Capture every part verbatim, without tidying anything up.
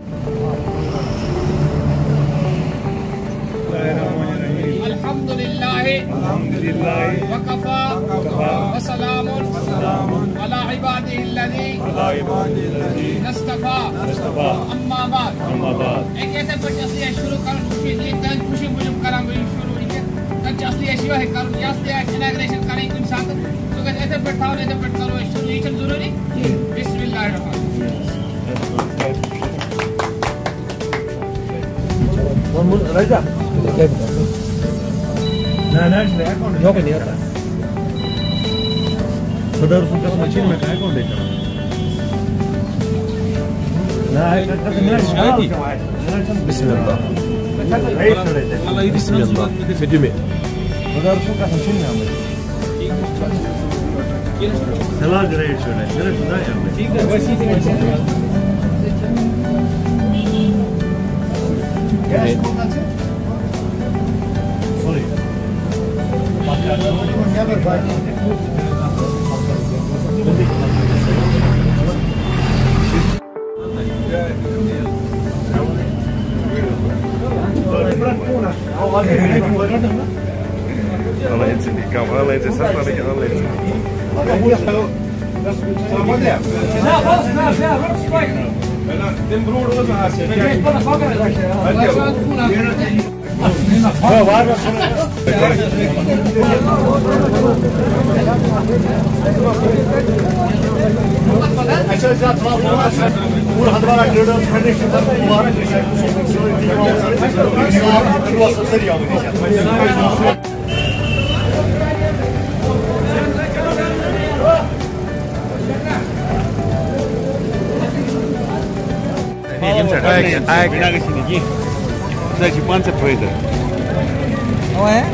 अल्हम्दुलिल्लाह वकफा वसलामुन अला इबादिहिल्लज़ी नस्तफा अम्मा बाद। एक ऐसे पर असली शुरू कर खुशी खुशी मुझे करा मुझे शुरू तक असली शिवा है कर असली इनॉग्रेशन करें कुछ साथ तो ऐसे पर था ऐसे पर करो शुरू ये जरूरी बिस्मिल्लाहिर्रहमानिर्रहीम। राजा ना ना जो भी नहीं होता सदर सुनकर मशीन में काय कौन देता ना बिस्मिल्लाह बिस्मिल्लाह फिदमे सदर सुनकर मशीन में हमें चला ग्रेड शो है मेरे सुना है हमें ठीक है वैसी से क्या है sorry Allah etsin ikam, Allah etsin, sakla bir Allah etsin. Dem broer was aan het waar was Kijk, panzer tweede. Oh है?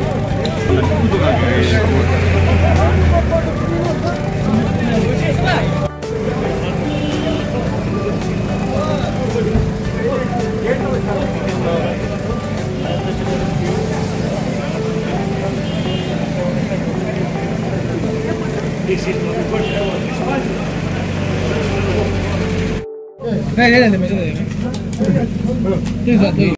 नहीं नहीं नहीं मैं तो